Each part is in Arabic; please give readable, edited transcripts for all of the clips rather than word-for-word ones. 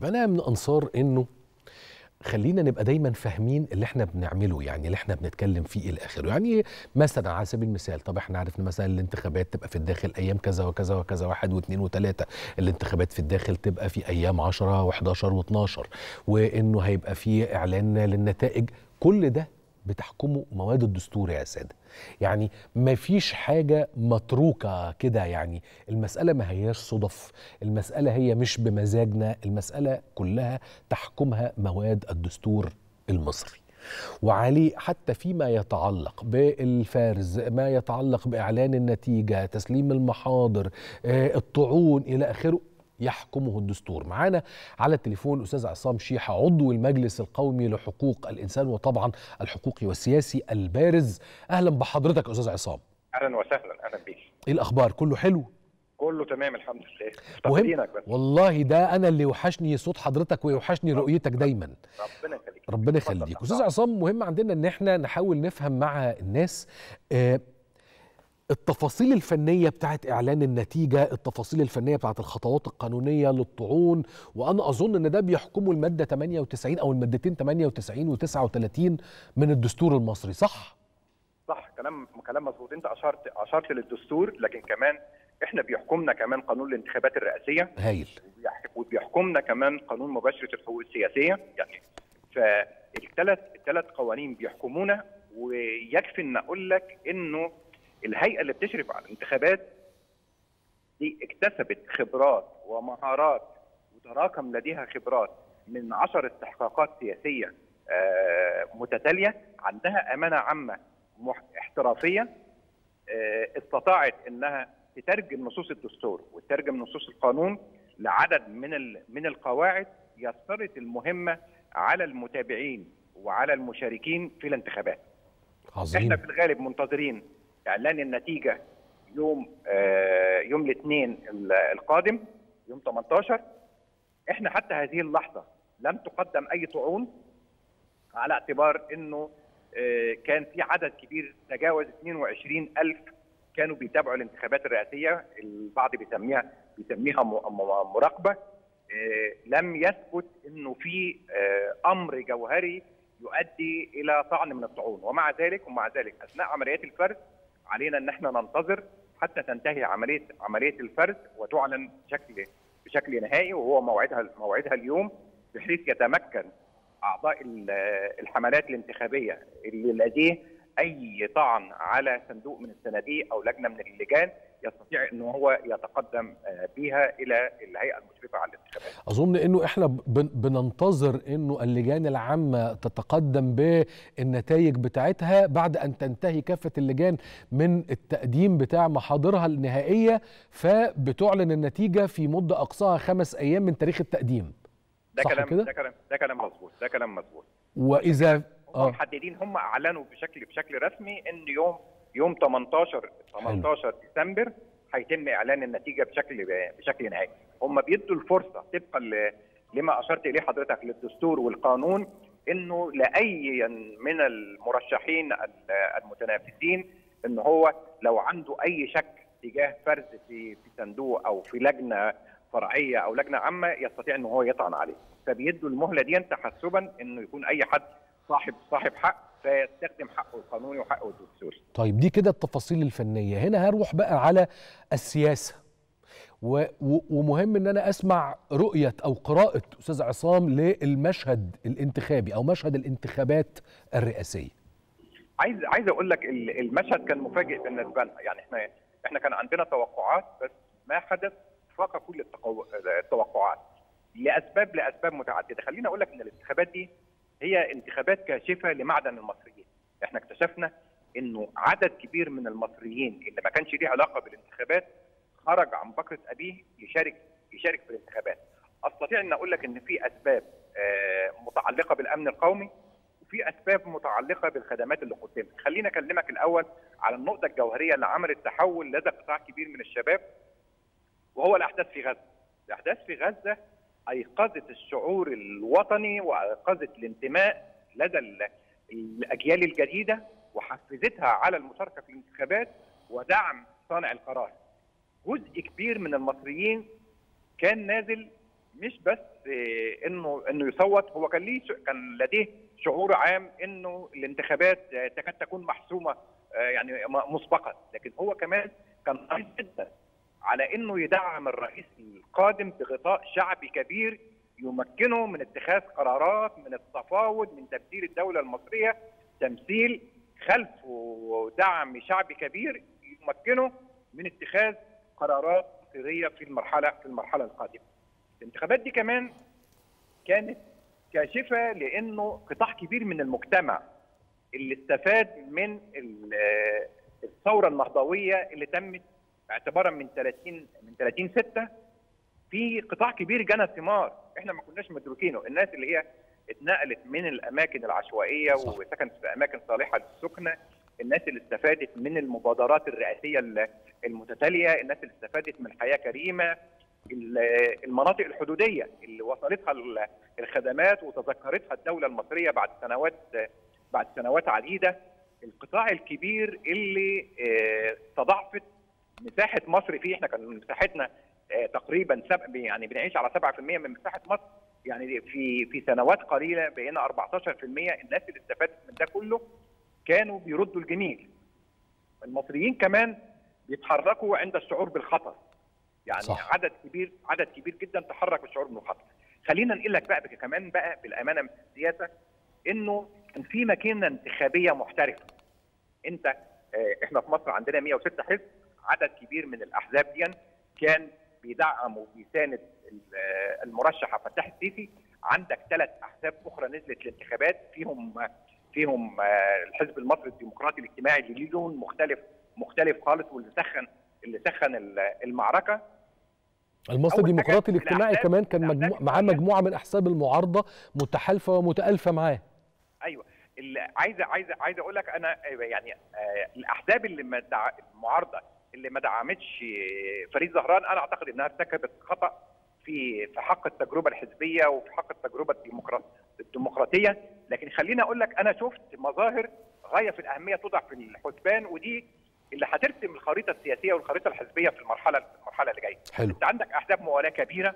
فأنا من أنصار إنه خلينا نبقى دايما فاهمين اللي احنا بنعمله، يعني اللي احنا بنتكلم فيه الى اخره. يعني مثلا على سبيل المثال، طب احنا عرفنا مثلا الانتخابات تبقى في الداخل ايام كذا وكذا وكذا، 1 و2 و3. الانتخابات في الداخل تبقى في ايام 10 و11 و12، وانه هيبقى في اعلان للنتائج. كل ده بتحكمه مواد الدستور يا ساده. يعني ما فيش حاجة متروكة كده، يعني المسألة ما هياش صدف، المسألة هي مش بمزاجنا، المسألة كلها تحكمها مواد الدستور المصري. وعليه حتى فيما يتعلق بالفرز، ما يتعلق بإعلان النتيجة، تسليم المحاضر، الطعون إلى آخره، يحكمه الدستور. معانا على التليفون الأستاذ عصام شيحة، عضو المجلس القومي لحقوق الإنسان وطبعا الحقوقي والسياسي البارز. أهلا بحضرتك أستاذ عصام. اهلا وسهلا، اهلا بيك. إيه الأخبار؟ كله حلو؟ كله تمام الحمد لله. مهم بس والله، ده أنا اللي وحشني صوت حضرتك ويوحشني رؤيتك دايما. ربنا يخليك. ربنا يخليك. أستاذ عصام، مهم عندنا إن احنا نحاول نفهم مع الناس التفاصيل الفنية بتاعت إعلان النتيجة، التفاصيل الفنية بتاعت الخطوات القانونية للطعون. وأنا أظن أن ده بيحكمه المادة 98 أو المادتين 98 و39 من الدستور المصري، صح؟ صح، كلام مظبوط. أنت أشرت للدستور، لكن كمان إحنا بيحكمنا كمان قانون الانتخابات الرئاسية. هايل. وبيحكمنا كمان قانون مباشرة الحقوق السياسية. يعني فالثلاث قوانين بيحكمونا. ويكفي أن أقول لك إنه الهيئة اللي بتشرف على الانتخابات دي اكتسبت خبرات ومهارات، وتراكم لديها خبرات من 10 استحقاقات سياسية متتالية. عندها أمانة عامة احترافية، استطاعت أنها تترجم نصوص الدستور وتترجم نصوص القانون لعدد من القواعد يسرت المهمة على المتابعين وعلى المشاركين في الانتخابات. عظيم. احنا في الغالب منتظرين اعلان النتيجه يوم الاثنين القادم، يوم 18. احنا حتى هذه اللحظه لم تقدم اي طعون، على اعتبار انه كان في عدد كبير تجاوز 22,000 كانوا بيتابعوا الانتخابات الرئاسيه. البعض بيسميها مراقبه. لم يثبت انه في امر جوهري يؤدي الى طعن من الطعون. ومع ذلك اثناء عمليات الفرز علينا ان احنا ننتظر حتى تنتهي عمليه الفرز وتعلن بشكل نهائي، وهو موعدها اليوم، بحيث يتمكن اعضاء الحملات الانتخابيه اللي لديه اي طعن على صندوق من الصناديق او لجنه من اللجان يستطيع انه هو يتقدم بها الى الهيئه المشرفه على الانتخابات. اظن انه احنا بننتظر انه اللجان العامه تتقدم بالنتائج بتاعتها بعد ان تنتهي كافه اللجان من التقديم بتاع محاضرها النهائيه، فبتعلن النتيجه في مده اقصاها 5 أيام من تاريخ التقديم. ده كلام مظبوط. واذا محددين، هم اعلنوا بشكل رسمي ان يوم 18 ديسمبر هيتم اعلان النتيجه بشكل نهائي. هم بيدوا الفرصه طبقا لما اشرت اليه حضرتك للدستور والقانون، انه لاي من المرشحين المتنافسين ان هو لو عنده اي شك تجاه فرز في صندوق او في لجنه فرعيه او لجنه عامه يستطيع ان هو يطعن عليه. فبيدوا المهله دي تحسبا انه يكون اي حد صاحب حق فيستخدم حقه القانوني وحقه الدستوري. طيب، دي كده التفاصيل الفنيه. هنا هروح بقى على السياسه، ومهم ان انا اسمع رؤيه او قراءه استاذ عصام للمشهد الانتخابي او مشهد الانتخابات الرئاسيه. عايز اقول لك المشهد كان مفاجئ بالنسبه لنا. يعني احنا كان عندنا توقعات، بس ما حدث فاق كل التوقعات لاسباب متعدده. خليني اقول لك ان الانتخابات دي هي انتخابات كاشفه لمعدن المصريين. احنا اكتشفنا انه عدد كبير من المصريين اللي ما كانش ليه علاقه بالانتخابات خرج عن بكرة ابيه يشارك في الانتخابات. استطيع ان اقول لك ان في اسباب متعلقه بالامن القومي، وفي اسباب متعلقه بالخدمات اللي قدمت. خليني اكلمك الاول على النقطه الجوهريه اللي عملت تحول لدى قطاع كبير من الشباب، وهو الاحداث في غزه. الاحداث في غزه ايقظت الشعور الوطني وايقظت الانتماء لدى الاجيال الجديده، وحفزتها على المشاركه في الانتخابات ودعم صانع القرار. جزء كبير من المصريين كان نازل مش بس انه يصوت، هو كان لديه شعور عام انه الانتخابات تكاد تكون محسومه يعني مسبقا، لكن هو كمان كان حريص جدا على انه يدعم الرئيس القادم بغطاء شعبي كبير يمكنه من اتخاذ قرارات، من التفاوض، من تمثيل الدوله المصريه تمثيل خلفه دعم شعبي كبير يمكنه من اتخاذ قرارات مصيريه في المرحله القادمه. الانتخابات دي كمان كانت كاشفه لانه قطاع كبير من المجتمع اللي استفاد من الثوره النهضويه اللي تمت اعتبارا من 30/6، في قطاع كبير جنى ثمار احنا ما كناش مدركينه. الناس اللي هي اتنقلت من الاماكن العشوائيه وسكنت في اماكن صالحه للسكنه، الناس اللي استفادت من المبادرات الرئاسيه المتتاليه، الناس اللي استفادت من حياه كريمه، المناطق الحدوديه اللي وصلتها الخدمات وتذكرتها الدوله المصريه بعد سنوات عديده، القطاع الكبير اللي تضاعفت مساحه مصر فيه. احنا كان مساحتنا تقريبا يعني بنعيش على 7% من مساحه مصر، يعني في سنوات قليله بقينا 14%. الناس اللي استفادت من ده كله كانوا بيردوا الجميل. المصريين كمان بيتحركوا عند الشعور بالخطر، يعني صح. عدد كبير جدا تحرك بالشعور بالخطر. خلينا نقول لك بقى كمان بالامانه من السياسه انه كان في ماكينه انتخابيه محترفه. احنا في مصر عندنا 106 حزب، عدد كبير من الاحزاب دي كان بيدعم وبيساند المرشح عبد الفتاح السيسي. عندك 3 احزاب اخرى نزلت الانتخابات، فيهم الحزب المصري الديمقراطي الاجتماعي اللي ليه لون مختلف خالص، واللي سخن المعركه. المصري الديمقراطي الاجتماعي كمان كان معاه مجموعه من احزاب المعارضه متحالفه ومتالفه معاه. ايوه، عايز اقول لك انا يعني الاحزاب المعارضه اللي ما دعمتش فريد زهران انا اعتقد انها ارتكبت خطا في حق التجربه الحزبيه وفي حق التجربه الديمقراطيه. لكن خليني اقول لك انا شفت مظاهر غايه في الاهميه توضع في الحسبان، ودي اللي هترسم الخريطه السياسيه والخريطه الحزبيه في المرحله اللي جايه. انت عندك احزاب موالاه كبيره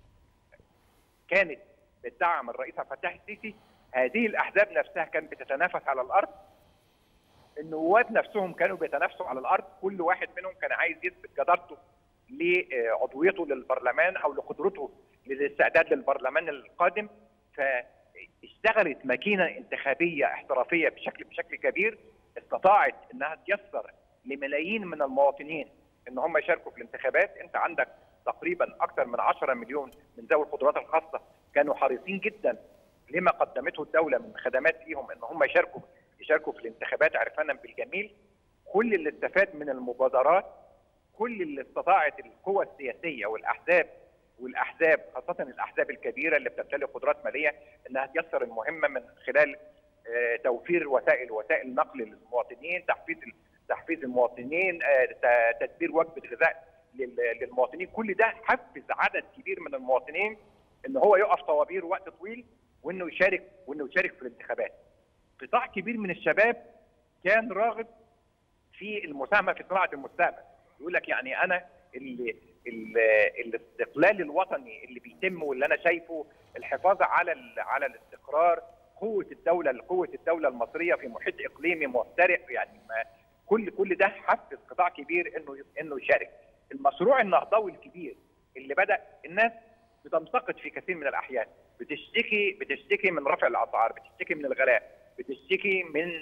كانت بتدعم الرئيس عبد الفتاح السيسي، هذه الاحزاب نفسها كانت بتتنافس على الارض، النواب نفسهم كانوا بيتنافسوا على الارض، كل واحد منهم كان عايز يثبت جدارته لعضويته للبرلمان او لقدرته للاستعداد للبرلمان القادم. فاشتغلت ماكينه انتخابيه احترافيه بشكل كبير، استطاعت انها تيسر لملايين من المواطنين ان هم يشاركوا في الانتخابات. انت عندك تقريبا اكثر من 10 مليون من ذوي القدرات الخاصه كانوا حريصين جدا لما قدمته الدوله من خدمات ليهم ان هم يشاركوا في الانتخابات عرفانا بالجميل. كل اللي استفاد من المبادرات، كل اللي استطاعت القوى السياسيه والاحزاب خاصه الاحزاب الكبيره اللي بتمتلك قدرات ماليه انها تيسر المهمه من خلال توفير وسائل نقل للمواطنين، تحفيز المواطنين، تدبير وجبه غذاء للمواطنين. كل ده حفز عدد كبير من المواطنين ان هو يقف طوابير وقت طويل وانه يشارك في الانتخابات. قطاع كبير من الشباب كان راغب في المساهمه في صناعه المستقبل، يقول لك يعني انا الاستقلال الوطني اللي بيتم واللي انا شايفه الحفاظ على الاستقرار، قوه الدوله المصريه في محيط اقليمي مفترق، يعني كل ده حفز قطاع كبير انه يشارك. المشروع النهضوي الكبير اللي بدا الناس بتنتقد في كثير من الاحيان، بتشتكي من رفع الاسعار، بتشتكي من الغلاء، بتشتكي من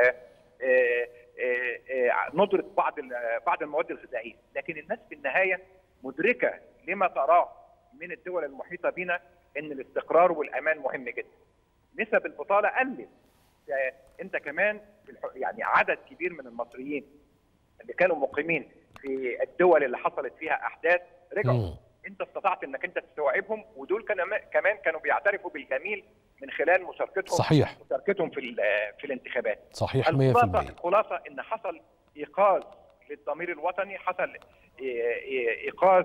ندرة بعض المواد الغذائيه، لكن الناس في النهايه مدركه لما تراه من الدول المحيطه بنا ان الاستقرار والامان مهم جدا. نسب البطاله قلت. انت كمان يعني عدد كبير من المصريين اللي كانوا مقيمين في الدول اللي حصلت فيها احداث رجعوا. انت استطعت انك انت تستوعبهم، ودول كمان كانوا بيعترفوا بالجميل من خلال مشاركتهم في الانتخابات. صحيح 100%. الخلاصه ان حصل ايقاظ للضمير الوطني، حصل ايقاظ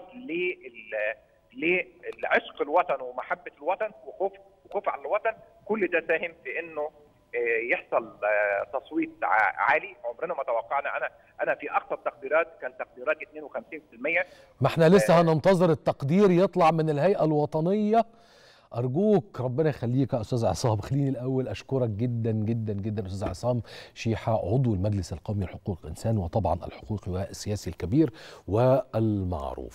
لعشق الوطن ومحبه الوطن وخوف على الوطن. كل ده ساهم في انه يحصل تصويت عالي. عمرنا ما توقعنا، انا في اقصى التقديرات كان تقديراتي 52%. ما احنا لسه هننتظر التقدير يطلع من الهيئة الوطنية. أرجوك ربنا يخليك يا أستاذ عصام. خليني الأول أشكرك جدا جدا جدا أستاذ عصام شيحة، عضو المجلس القومي لحقوق الإنسان وطبعا الحقوقي والسياسي الكبير والمعروف.